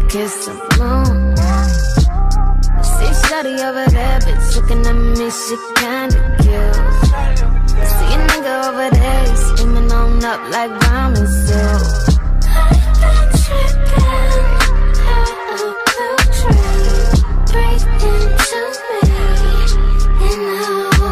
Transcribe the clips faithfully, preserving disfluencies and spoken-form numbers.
kiss the moon. I see shawty over there, bitch, looking at me, she kinda cute. I see a nigga over there, he's steaming on up like ramen soup. I've been tripping, had a blue dream, breathe into me, you know.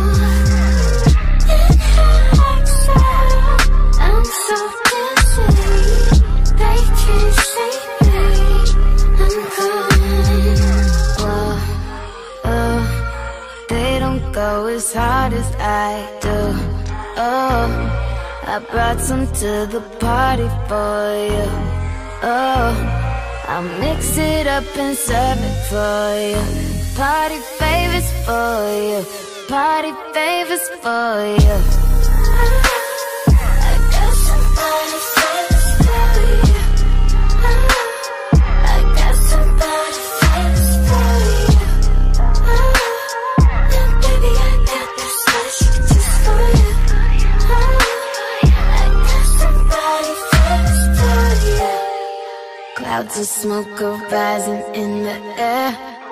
Inhale, exhale, I'm so dizzy, they can't see me, I'm gone. Whoa, oh, they don't go as hard as I do. Oh, I brought some to the party for you. Oh, I'll mix it up and serve it for you. Party favors for you. Party favors for you. I got some party favors for you. I got some party favors for you. And baby, I got this special just for you. I got some party favors for you. Clouds of smoke are rising in the air.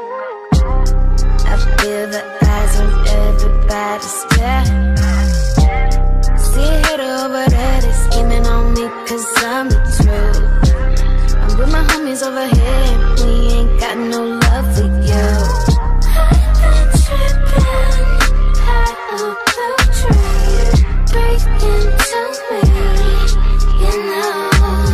I feel the eyes of everybody stare. See a hater over there, they scheming on me cause I'm the truth. I'm with my homies over here and we ain't got no love for you. I've been tripping, had a blue dream, breathe into me, you know.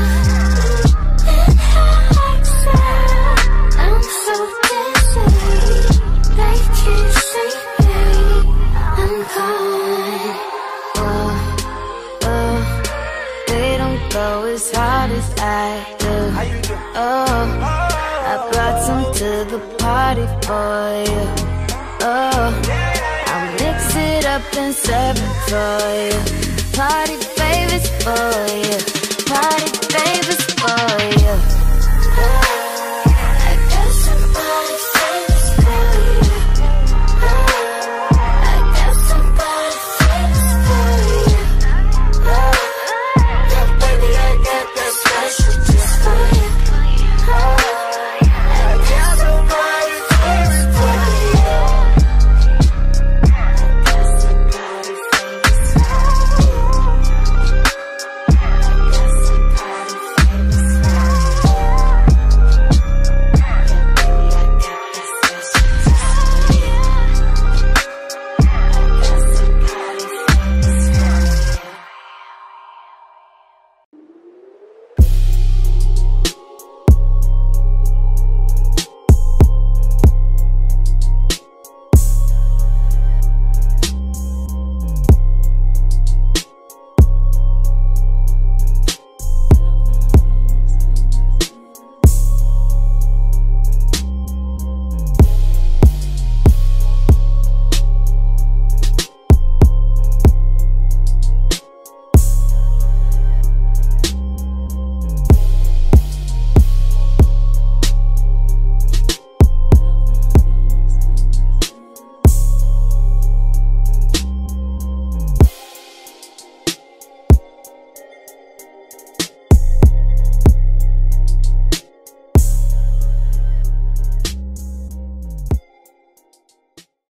Inhale, exhale, I'm so dizzy, they can't see me, I'm gone. Whoa, oh, they don't go as hard as I do. Oh, I brought some to the party for you. Oh, I'll mix it up and serve it for you. Party favors for you. Party favors for you.